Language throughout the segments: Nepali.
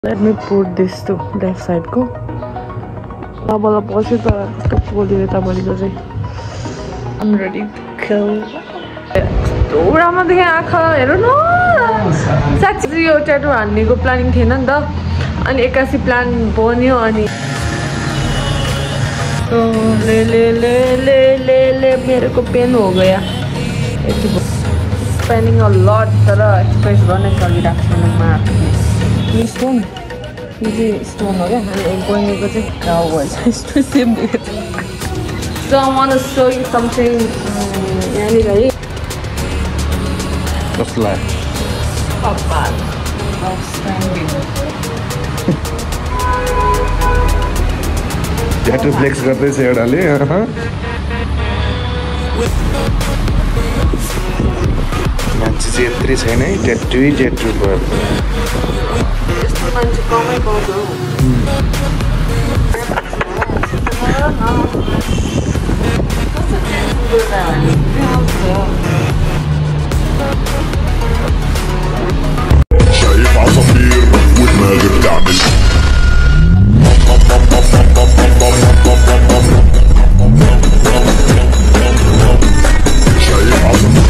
Let me put this to left side ko. Bala पछि त कस्तो पोलियो त बलिको चाहिँ. I'm ready to kill. Ramma देखे आँखा हेर्नु न. साच्चै यो ट्याटु हान्नेको प्लानिङ थिएन नि त. अनि एकासी प्लान बन्यो अनि तो ले मेरे को पेन हो गया. Spending a lot तर एक्सप्रेस गर्ने चलिरहेको छ म यो स्टोन यो चाहिँ स्टोन हो क्या अनि गोइङको चाहिँ घाउ भएछ सेम देखेको छ. So I want to show you something यहाँनिर है कसलाई कपाल आउटस्ट्यान्डिङ ट्याटु फ्लेक्स गर्दैछ एउटाले मान्छे चाहिँ यत्रै छैन है ट्याटु भयो यस्तो मान्छे कमै पाउँछ हौ. شايف عصافير ودماغي بتعمل شايف عصافير.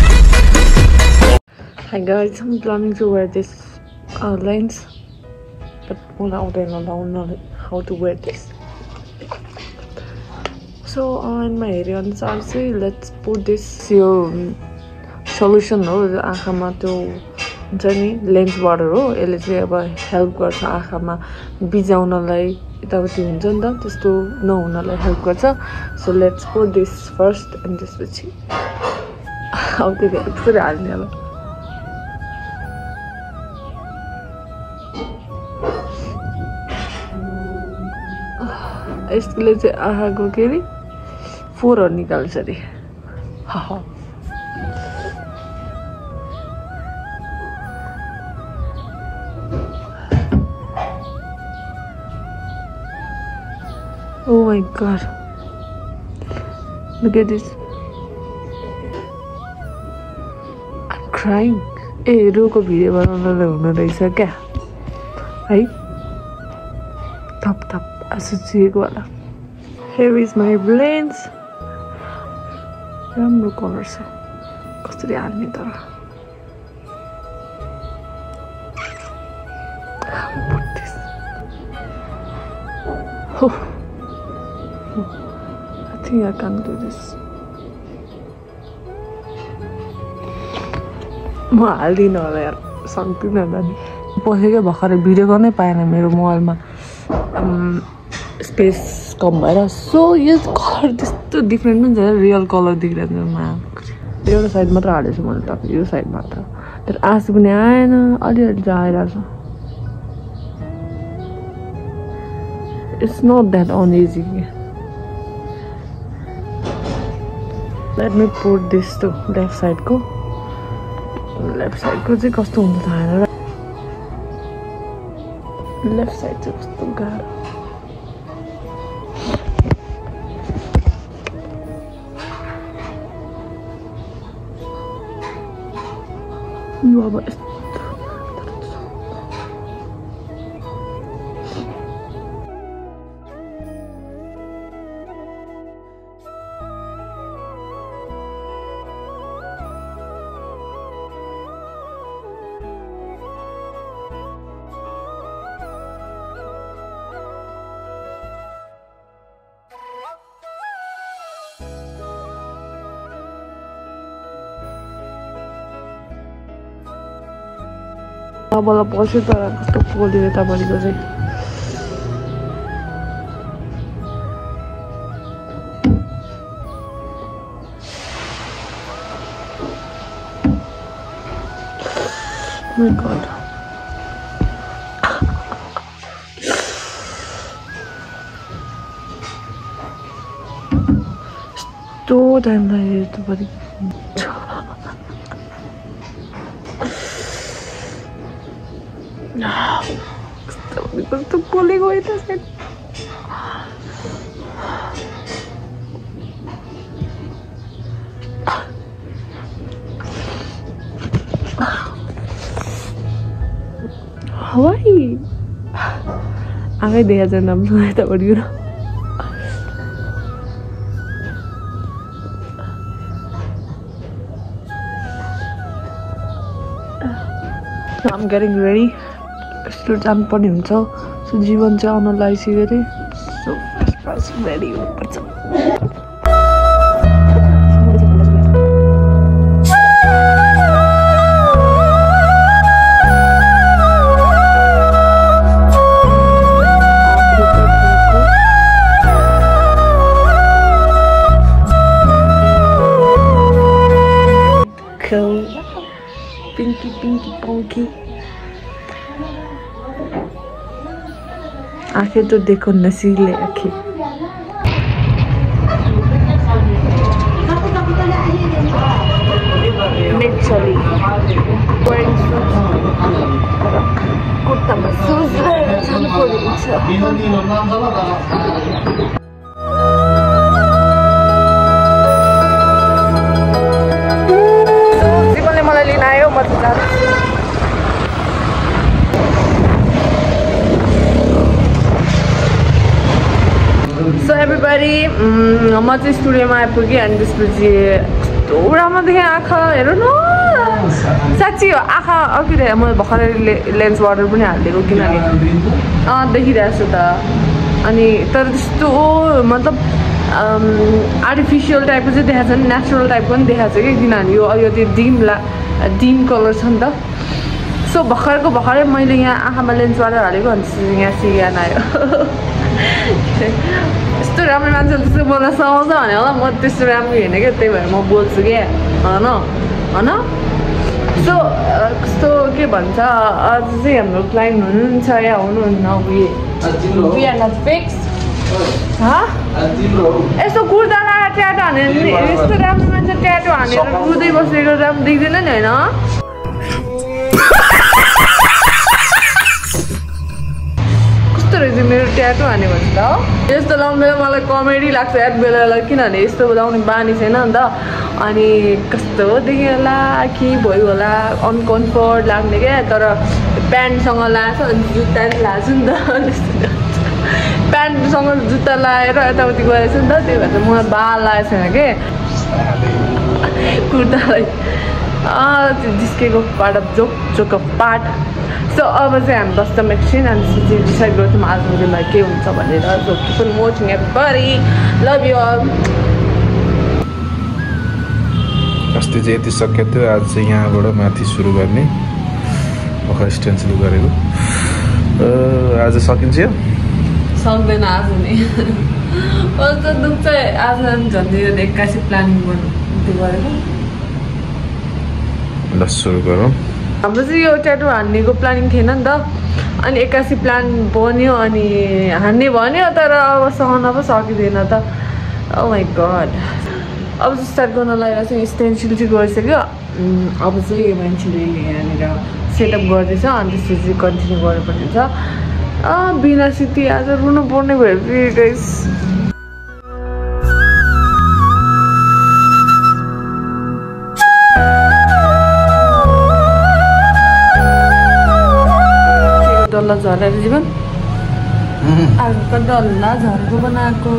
Hi guys, I'm planning to wear this lens, but I don't know how to wear this. So in my area अनुसार चाहिँ let's put this यो solution हो आँखामा त्यो हुन्छ नि लेन्स वाटर हो यसले चाहिँ अब हेल्प गर्छ आँखामा बिजाउनलाई यताउति हुन्छ नि त त्यस्तो नहुनलाई हेल्प गर्छ. So let's put this first अनि त्यसपछि अब त्यो कसरी हाल्ने अब यसले चाहिँ आँखाको के अरे फोरहरू निकाल्छ अरे. Oh my god, look at this. I'm crying. ए रुको भिडियो बनाउनलाई हुनु रहेछ क्या है थप आसुचिएको वाला. Here is my lens. राम्रो कलर छ कसरी हाल्ने तर put this. I think I can do this. म हाल्दिनँ होला यार सक्दिनँ होला नि पसेकै भर्खरै भिडियो गर्नै पाएन मेरो मोबाइलमा स्पेस कम भएर. सो यो कलर त्यस्तो डिफ्रेन्ट पनि छैन रियल कलर देखिरहेको छ. एउटा साइड मात्र हालेको छु मैले त यो साइड मात्र तर आँसु पनि आएन अलिअलि चाहिँ आइरहेको छ. It's not that uneasy. Let me put this to left साइडको चाहिँ कस्तो हुन्छ थाहा छैन. लेफ्ट साइड चाहिँ कस्तो गाह्रो. यो अब बल्ल पछि त कस्तो पोलियो यता बलिको चाहिँ. Oh my god. यस्तो टाइम लाग्यो यता पनि कस्तो पोलेको यता साइड. Why? आँखै देखा छैन हाम्रो यतापट्टि र I'm getting ready. कस्तो जानुपर्ने हुन्छ सो जीवन चाहिँ आउन लागिसक्यो अरे सो फर्स्ट रेडी हुनुपर्छ Pinky, pinky, ponky. आंखें तो देखो नसीले आंखें Naturally wearing suits कुर्ता में shoes लगाएर जानु पर्छ जीवनले मलाई लिन आयो म त So everybody, म चाहिँ स्टुडियोमा आइपुगेँ अनि त्यसपछि कस्तो राम्रो देखेँ आँखा हेर्नु न साँच्ची हो आँखा अघि मैले भर्खरै लेन्स वाटर पनि हालिदिएको किनभने देखिरहेको छु त अनि तर त्यस्तो मतलब आर्टिफिसियल टाइपको चाहिँ देखाएको छ नि नेचुरल टाइपको पनि देखाएको छ कि किनभने यो त्यो डिम कलर छ नि त सो भर्खरै मैले यहाँ आँखामा लेन्स वाटर हालेको अनि यहाँ सिगान आयो यस्तो राम्रो मान्छेले त्यस्तो बोल्न समाउँछ भने होला म त्यस्तो राम्रो होइन क्या त्यही भएर म बोल्छु क्या होइन सो कस्तो के भन्छ आज चाहिँ हाम्रो क्लाइन्ट हुनुहुन्छ या हुनुहुन्न वी आर नट फिक्स यस्तो कुर्ता लगाएर ट्याटो हानेर यस्तो राम्रो मान्छे ट्याटो हानेर रुँदै बसेको राम्रो देख्दैन नि होइन मेरो ट्याटो हाने भन्छ त यस्तो लाउँदा मलाई कमेडी लाग्छ याद बेला किनभने यस्तो लाउने बानी छैन नि त अनि कस्तो देख्यो होला के भयो होला अनकम्फर्ट लाग्ने क्या तर प्यान्टसँग लाग्छ अनि जुत्ता पनि लाग्छ नि त प्यान्टसँग जुत्ता लगाएर यताउति गएछ नि त त्यही भएर चाहिँ मलाई बाल लागेको छैन के कुर्तालाई जिस्केको part of joke of part so अब चाहिँ हामी बस्छौँ एकछिन अनि त्यसपछि डिसाइड गर्छौँ आजको दिनमा के हुन्छ भनेर so keep on watching everybody love you all अस्ति चाहिँ यति सकेको थियो आज चाहिँ यहाँबाट माथि सुरु गर्ने भर्खर स्टेन्सिल गरेको आज सकिन्छ यो सक्दैन आज नि कस्तो दुख्छ आज झन्डै 81 प्लानिङ गर्नु गरेको ल सुरु गरौँ हाम्रो चाहिँ यो ट्याटो हान्नेको प्लानिङ थिएन नि त अनि 81 प्लान बन्यो अनि हान्ने भन्यो तर अब सहन पो सकिँदैन त ओ माई गड अब चाहिँ स्टार्ट गर्न लागेर चाहिँ स्टेन्सिल चाहिँ गरिसक्यो अब चाहिँ यो मान्छेले यहाँनिर सेटअप गर्दैछ अनि त्यसपछि कन्टिन्यू गर्नुपर्ने हुन्छ बिना सिटी आज रुनु पर्ने भयो गाइस डल्ला झरेर जीवन आगोको डल्ला झरेको बनाएको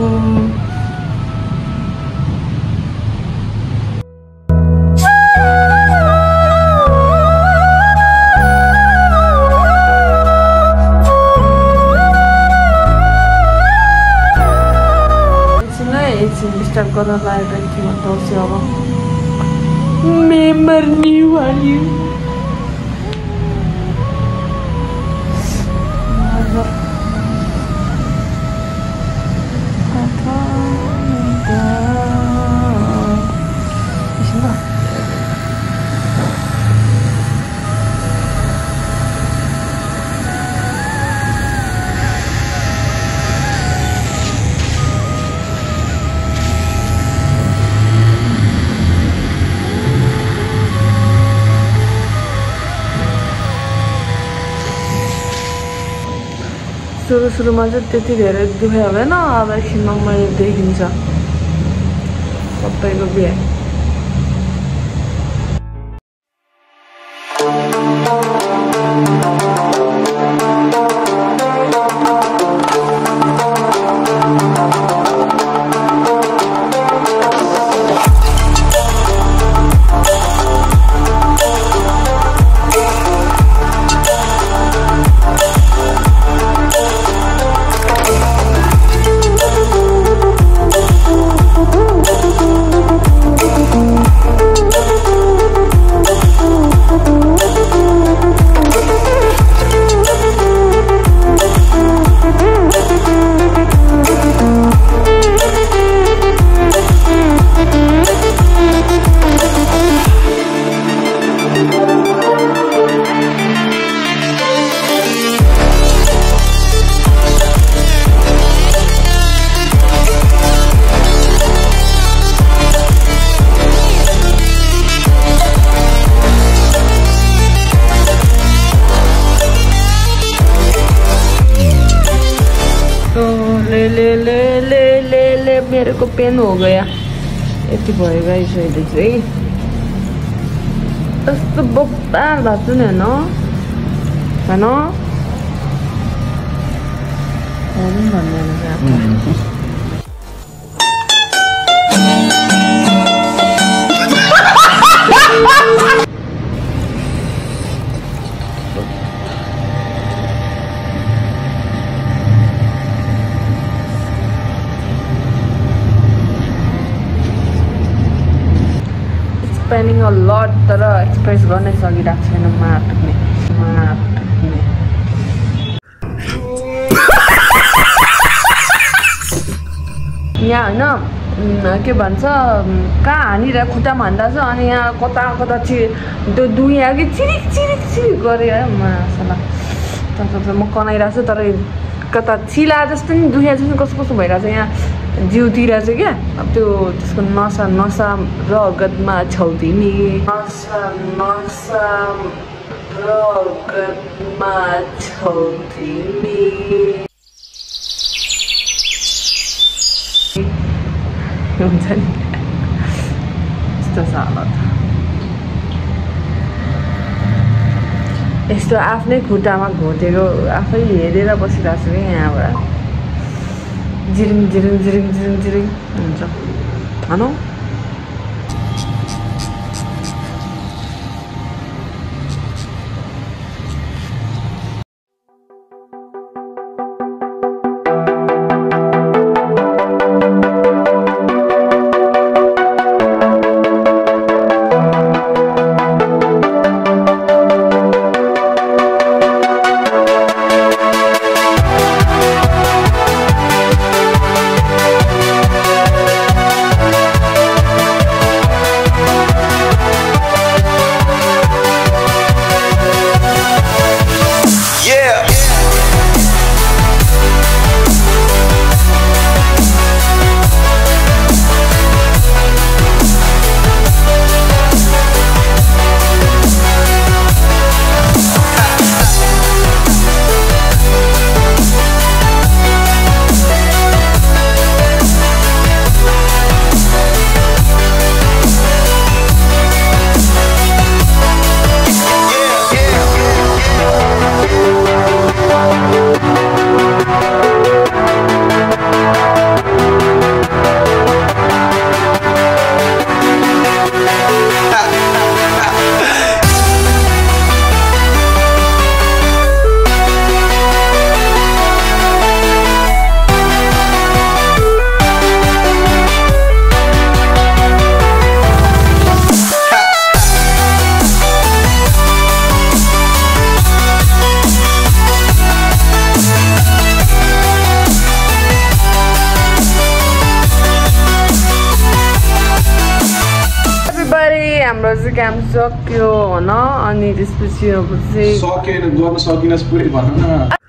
स्टार्ट गर्न लागेको के भन्छु अब मेमर न्यू वाली सुरुमा चाहिँ त्यति धेरै दुख्यो हुँदैन अब एकछिनमा मैले देखिन्छ सबैको बिहा मेरे को पेन हो गया यति भयो गाइस अहिले चाहिँ यस्तो बब्बार भएको नि हैन Spending a lot तर एक्सप्रेस गर्नै सकिरहेको छैन माटुक्ने यहाँ होइन के भन्छ कहाँ हानिरहेको खुट्टामा हान्दा छ अनि यहाँ कता कता त्यो दुई कि चिरिक चिरिक चिरिक गऱ्यो है मासला म कनाइरहेको छु तर कता चिला जस्तो नि दुखिया जस्तो कस्तो कस्तो भइरहेको छ यहाँ जिउतिर चाहिँ क्या अब त्यो त्यसको नसा रगतमा छौ तिमी नसा रगतमा छौ तिमी हुन्छ नि यस्तो छ हालत यस्तो आफ्नै खुट्टामा घोटेको आफै हेरेर बसिरहेको छु कि यहाँबाट जिरिङ जिरिङ जिरिङ जिरिङ जिरिङ हुन्छ होइन हाम्रो चाहिँ काम सक्यो होइन अनि त्यसपछि अब चाहिँ सकेन गर्न सकिनस् पुरै भन न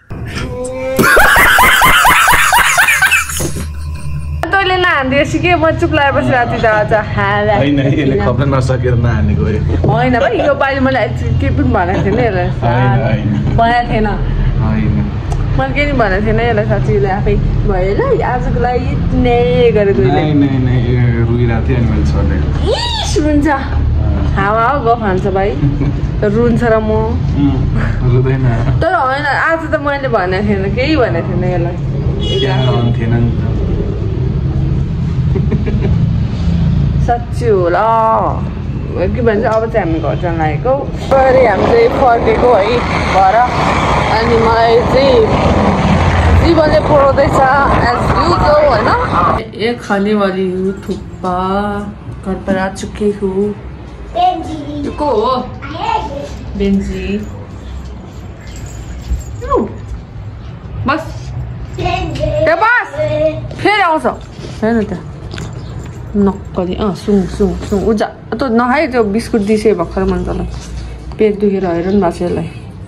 तैँले नहान्दियो सिके म चुप लाएर बसिरहेको थिएँ त होइन यसले खप्न नसकेर नहाने गयो होइन भाइ यो पालि मलाई के पनि भनेको थिएन यसलाई भनेको थिएन मैले के नि भनेको थिएन यसलाई साँच्चीले आफै भयो ल आजको लागि नै गरेको रुइरहेको थिएँ अनि मैले छोडेँ हुन्छ हावा हो गफ हान्छ भाइ रुन्छ र म रुँदैन तर होइन आज त मैले भनेको थिएन केही भनेको थिएन यसलाई थिएन नि साँच्ची होला के भन्छ अब चाहिँ हामी घर जान लागेको गरी हामी चाहिँ फर्केको है घर अनि मलाई चाहिँ जीवनले पुऱ्याउँदैछ एज युजल होइन एक खाने वाली हूँ थुक्पा घर पर आ चुकी हूँ को हो बेन्जी बस त्यहाँ बस फेरि आउँछ हेर्नु त्यहाँ नक्कली सुङ सुङ सुङ उजा त नखाए त्यो बिस्कुट दिसे भर्खर मन तँलाई पेट दुखेर हैरान भएको छ यसलाई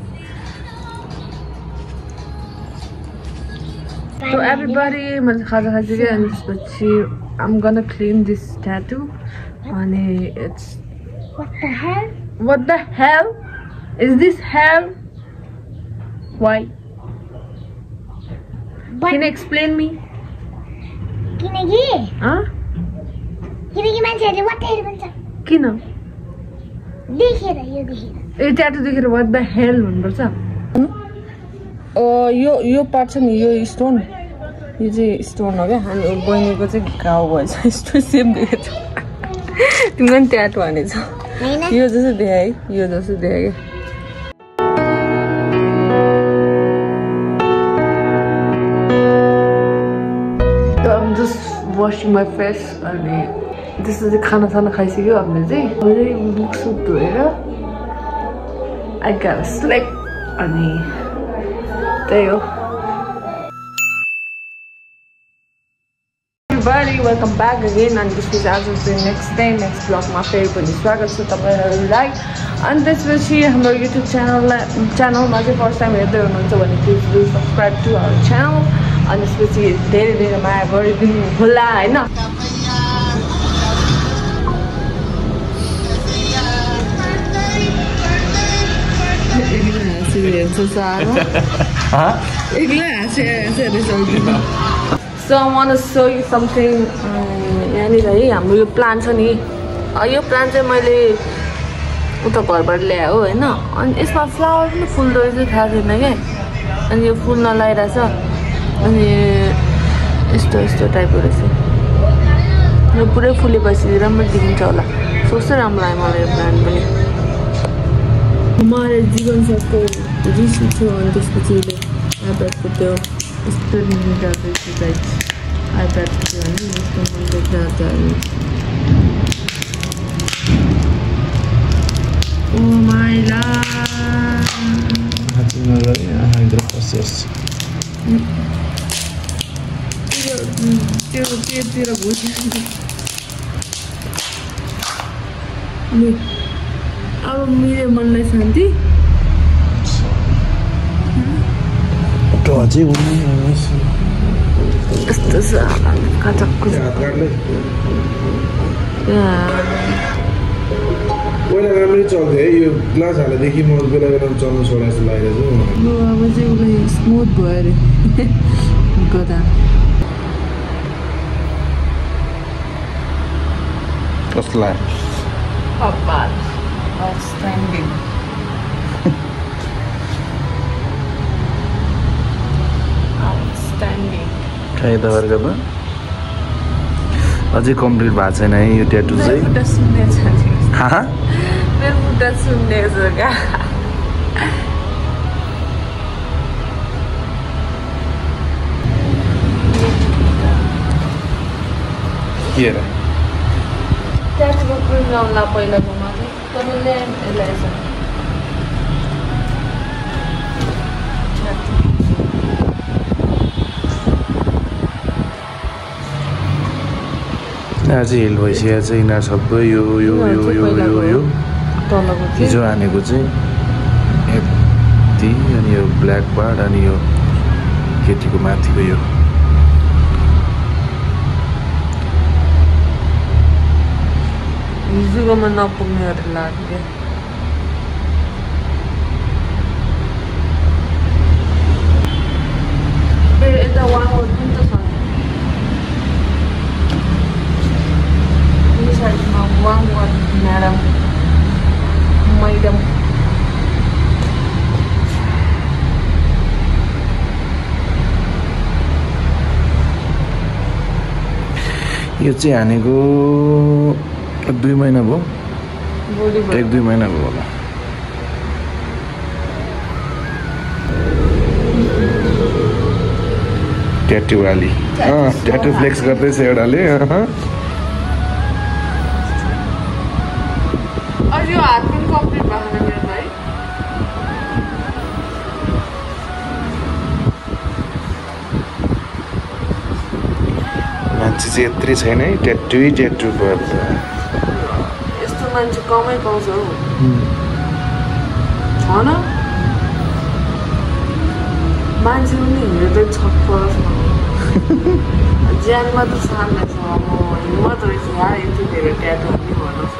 So everybody मैले खाजा खाइसकेँ अनि त्यसपछि I'm gonna clean this tattoo अनि it's What the hell? Is this hell? Why? Can you explain me? किनकि मान्छेहरुले व्हाट भन्छ किन देखेर यो देखेर ए ट्याटु देखेर व्हाट द हेल भन्नुपर्छ यो पार्ट छ नि यो स्टोन यो चाहिँ स्टोन हो क्या अनि बहिनीको चाहिँ घाउ भएछ यस्तो सेम देखेछ तिम्रो पनि ट्याटु हानेछ यो जस्तो देखाए है यो जस्तो देखाए क्या I'm just washing my face अनि त्यस्तो चाहिँ खाना खाइसक्यो हामीले चाहिँ अहिले मुख सुख धोएर I got sleep अनि त्यही हो Everybody, welcome back again and this is as of the next day, next vlog मा फेरि पनि स्वागत छ तपाईहरुलाई अनि त्यसपछि हाम्रो YouTube च्यानलमा चाहिँ फर्स्ट टाइम हेर्दै हुनुहुन्छ भने please do subscribe to our channel अनि त्यसपछि धेरै माया गरिदिनु होला हैन So I want to show you something. यहाँनिर है हाम्रो यो प्लान्ट छ नि यो प्लान्ट चाहिँ मैले उता घरबाट ल्याए हो हैन अनि यसमा फ्लावर पनि फुल्दो रहेछ थाहा छैन क्या अनि यो फुल नलागिरहेछ अनि यस्तो टाइपको रहेछ यो पुरै फुलेपछि राम्रो देखिन्छ होला कस्तो राम्रो लाग्यो मलाई यो प्लान्ट पनि मलाई जीवन साथको रिसिभ थियो अनि त्यसपछि आइप्याडको त्यो यस्तो आइप्याड थियो होइन यस्तो मन देख्दा ओ माई त्यो अब मेरो मनलाई शान्ति यस्तो छ काचक्को पहिला राम्रै चल्थ्यो है यो ग्लास हालेदेखि म बेला चल्नु छोडा जस्तो लागिरहेछ अब चाहिँ उसलाई स्मुथ भयो अरे गदा कस्तो लाग्यो outstanding खाइ त गर्दा अझै कम्प्लिट भएको छैन है यो ट्याटु चाहिँ मेरो खुट्टा सुन्नेछ क्या के र ट्याटुको क्रिम लाउला पहिलाकोमा चाहिँ तपाईँले यसलाई आज हिल भइसकेको छ यिनीहरू सबै यो हिजो हानेको चाहिँ यति अनि यो ब्ल्याक पार्ट अनि यो केटीको माथिको यो हिजोकोमा नपुग्नेहरू लाग्यो यता वाङहरू पनि त छ यो साइडमा वाङ म्याडम यो चाहिँ हानेको 2 महिना भयो 1-2 महिना भयो होला ट्याटु वाली ट्याटु फ्लेक्स गर्दैछ एउटाले यो हात पनि कम्प्लिट भएको छ मेरो है मान्छे चाहिँ यत्रै छैन है ट्याटु भयो यस्तो मान्छे कमै पाउँछ हौ छ न मान्छे पनि हिँड्दै छक्क ज्यान मात्र सामने छ म हिम्मत रहेछ यार यति धेरै ट्याटु पनि भन्नुहोस्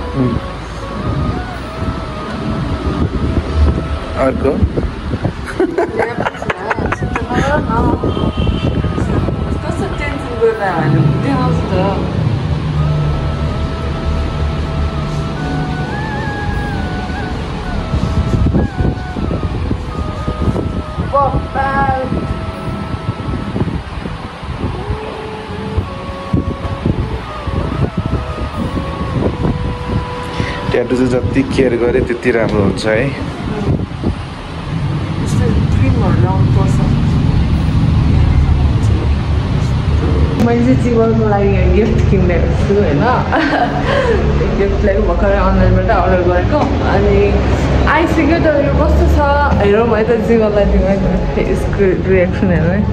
अर्को कस्तो टेन्सन गयो देखाउँछु त ट्याटु चाहिँ जति केयर गरे त्यति राम्रो हुन्छ है मैले चाहिँ जीवनको लागि गिफ्ट किनेको छु होइन गिफ्टलाई भर्खरै अनलाइनबाट अर्डर गरेको अनि आइसक्यो तर यो कस्तो छ हेरौँ है त जीवनलाई दिएको यसको रिएक्सन हेरौँ है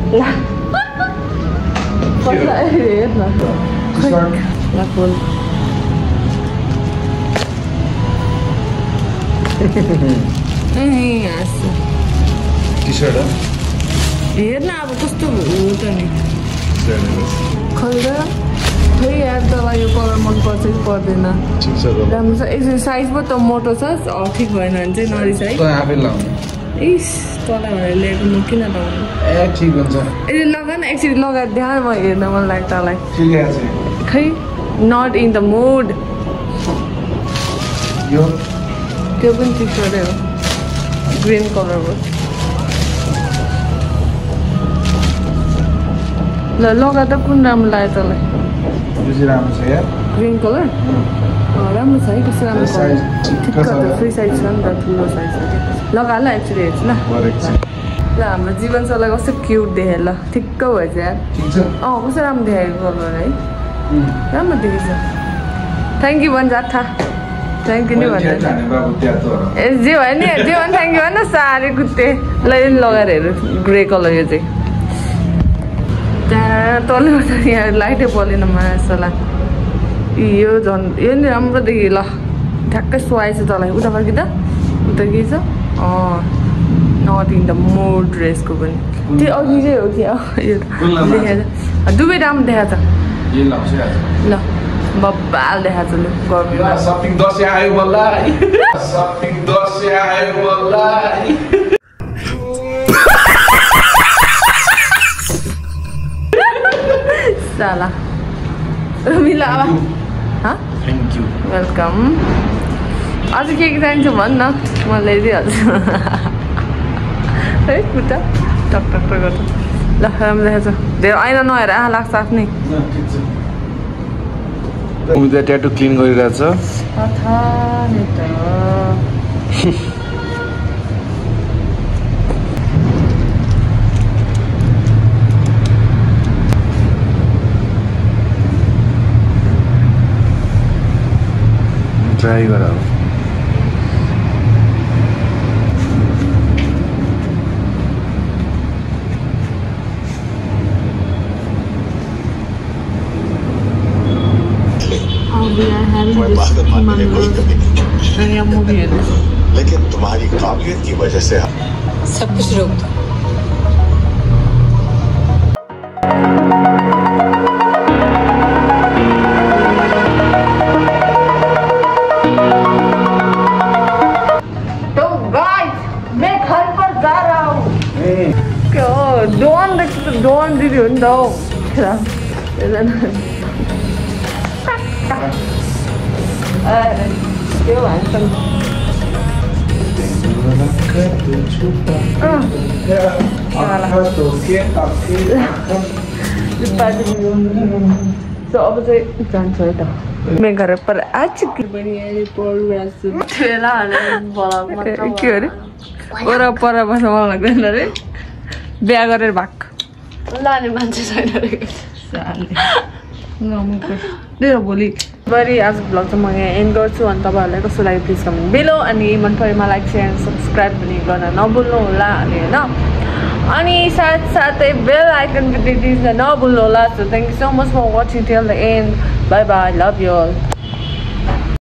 ल हेर न फुल टी-सर्ट हेर न अब कस्तो हो त नि खोल्दा खै यार तँलाई यो कलर मनपर्छ कि पर्दैन ठिक छ राम्रो छ यसो साइज पो त मोटो छ ठिक भएन भने चाहिँ नरिसाइ त आफै लाउनु इस तँलाई भनेर ल्याएको म किन लगाउनु ए ठिक हुन्छ यसले लगा न एकचोटि लगाएर देखाएर म हेर्न मन लाग्छ तँलाई खै नट इन द मुड यो त्यो पनि टी-सर्टै हो ग्रिन कलरको ल लगा त कुन राम्रो लाग्यो तँलाई यो चाहिँ राम्रो छ यार ग्रिन कलर राम्रो छ है कस्तो राम्रो कलर ठिक्क छ फ्री साइज छ नि त ठुलो साइज छ कि लगा ल एकचोटि हेर्छु ल ल हाम्रो जीवन सरलाई कस्तो क्युट देखेँ ल ठिक्क भएछ यार कस्तो राम्रो देखाएको कलर है राम्रो देखेछ थ्याङ्क यू भन्छ था थ्याङ्क यू नि भन्नु ए जे भयो नि जे भन्नु थ्याङ्क यू भन्न साह्रै कुत्ते ल यो लगाएर हेर्नु ग्रे कलर यो चाहिँ त्यहाँ तँले गर्दा यहाँ लाइटै पलेन मासला यो झन् यो नि राम्रो देखि ल ठ्याक्कै सुहाएछ तँलाई उता फर्कि त उता के छ नट इन द मोड ड्रेसको पनि त्यो अघि चाहिँ हो कि यो देखाएको छ दुवै राम्रो देखाएको छ ल बब्बाल देखाएको छ लु गर्मी सपिङ दसैँ आयो बल्ल सपिङ दसैँ आयो बल्ल साला मिला अब थ्याङ्क यू वेलकम अझ के चाहिन्छ भन् न म ल्याइदिइहाल्छु है खुट्टा टक टक टक गर्छ ल राम्रो देखाएको छ धेरै ऐना नहेर लाग्छ आफ्नै उता ट्याटु क्लिन गरिरहेछ ट्राई गर अब लेकिन तुम्हारी काबिलियत की वजह से सब कुछ रोक दो डोन दिदी हो नि त हौ त्यो भन्छ अब चाहिँ जान्छ है त मेघार पर आज पनि के अरे पर बस्न मन लाग्दैन अरे बिहा गरेर भाग लाने मान्छे छैन भोलि बरी आज भ्लग चाहिँ म यहाँ एन्ड गर्छु अनि तपाईँहरूलाई कस्तो लाग्यो प्लिज कमेन्ट बेलो अनि मन परेमा लाइक सेयर एन्ड सब्सक्राइब पनि गर्न नभुल्नु होला अनि होइन अनि साथसाथै बेल आइकन पनि थिच्न नभुल्नु होला so thank you so much for watching till the end bye bye love you all